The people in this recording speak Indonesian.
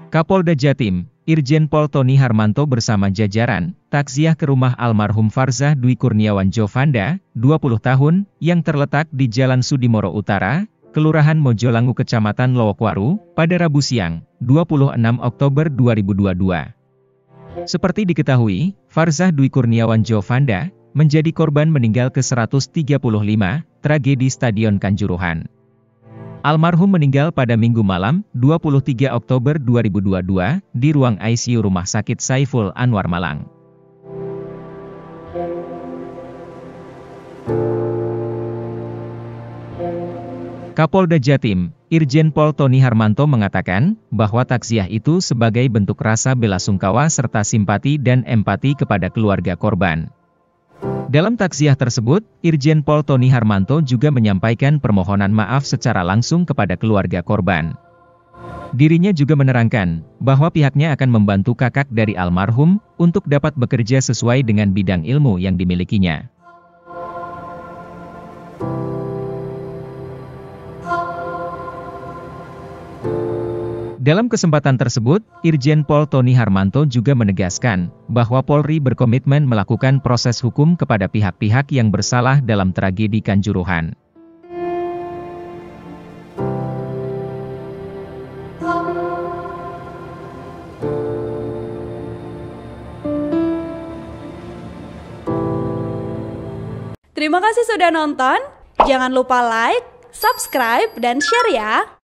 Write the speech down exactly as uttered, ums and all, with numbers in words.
Kapolda Jatim, Irjen Pol Tony Harmanto bersama jajaran, takziah ke rumah almarhum Farzah Dwi Kurniawan Jovanda, dua puluh tahun, yang terletak di Jalan Sudimoro Utara, Kelurahan Mojolangu Kecamatan Lowokwaru, pada Rabu siang, dua puluh enam Oktober dua ribu dua puluh dua. Seperti diketahui, Farzah Dwi Kurniawan Jovanda, menjadi korban meninggal ke seratus tiga puluh lima, tragedi Stadion Kanjuruhan. Almarhum meninggal pada Minggu malam, dua puluh tiga Oktober dua ribu dua puluh dua, di ruang I C U Rumah Sakit Saiful Anwar Malang. Kapolda Jatim, Irjen Pol Tony Harmanto mengatakan, bahwa takziah itu sebagai bentuk rasa belasungkawa serta simpati dan empati kepada keluarga korban. Dalam takziah tersebut, Irjen Pol Tony Harmanto juga menyampaikan permohonan maaf secara langsung kepada keluarga korban. Dirinya juga menerangkan, bahwa pihaknya akan membantu kakak dari almarhum, untuk dapat bekerja sesuai dengan bidang ilmu yang dimilikinya. Dalam kesempatan tersebut, Irjen Pol Tony Harmanto juga menegaskan, bahwa Polri berkomitmen melakukan proses hukum kepada pihak-pihak yang bersalah dalam tragedi Kanjuruhan. Terima kasih sudah nonton, jangan lupa like, subscribe, dan share ya!